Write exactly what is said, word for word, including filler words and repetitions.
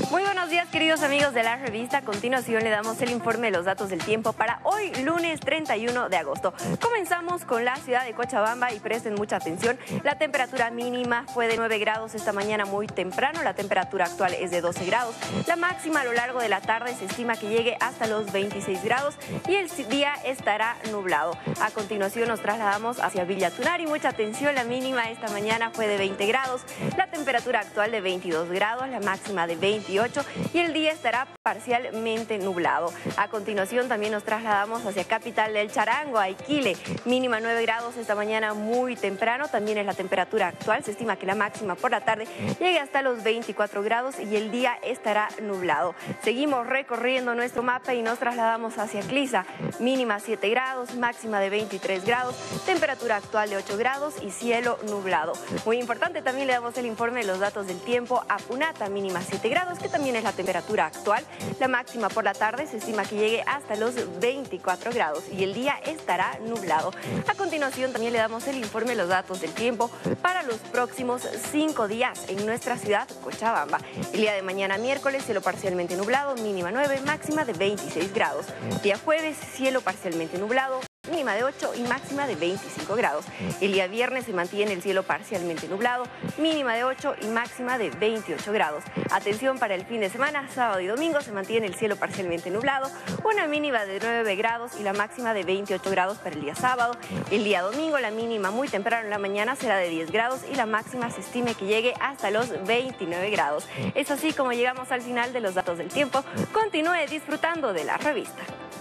Muy buenos días, queridos amigos de la revista. A continuación le damos el informe de los datos del tiempo para hoy, lunes treinta y uno de agosto. Comenzamos con la ciudad de Cochabamba y presten mucha atención. La temperatura mínima fue de nueve grados esta mañana muy temprano. La temperatura actual es de doce grados. La máxima a lo largo de la tarde se estima que llegue hasta los veintiséis grados y el día estará nublado. A continuación nos trasladamos hacia Villa Tunari. Mucha atención, la mínima esta mañana fue de veinte grados. La temperatura actual de veintidós grados, la máxima de veintiocho y el día estará parcialmente nublado. A continuación también nos trasladamos hacia capital del Charango, a Iquile, mínima nueve grados esta mañana muy temprano, también es la temperatura actual, se estima que la máxima por la tarde llegue hasta los veinticuatro grados y el día estará nublado. Seguimos recorriendo nuestro mapa y nos trasladamos hacia Clisa, mínima siete grados, máxima de veintitrés grados, temperatura actual de ocho grados y cielo nublado. Muy importante, también le damos el informe de los datos del tiempo a Punata, mínima siete grados, que también es la temperatura actual. La máxima por la tarde se estima que llegue hasta los veinticuatro grados y el día estará nublado. A continuación también le damos el informe de los datos del tiempo para los próximos cinco días en nuestra ciudad, Cochabamba. El día de mañana miércoles, cielo parcialmente nublado, mínima nueve, máxima de veintiséis grados. Día jueves, cielo parcialmente nublado, mínima de ocho y máxima de veinticinco grados. El día viernes se mantiene el cielo parcialmente nublado, mínima de ocho y máxima de veintiocho grados. Atención para el fin de semana, sábado y domingo se mantiene el cielo parcialmente nublado, una mínima de nueve grados y la máxima de veintiocho grados para el día sábado. El día domingo la mínima muy temprano en la mañana será de diez grados y la máxima se estime que llegue hasta los veintinueve grados. Es así como llegamos al final de los datos del tiempo. Continúe disfrutando de la revista.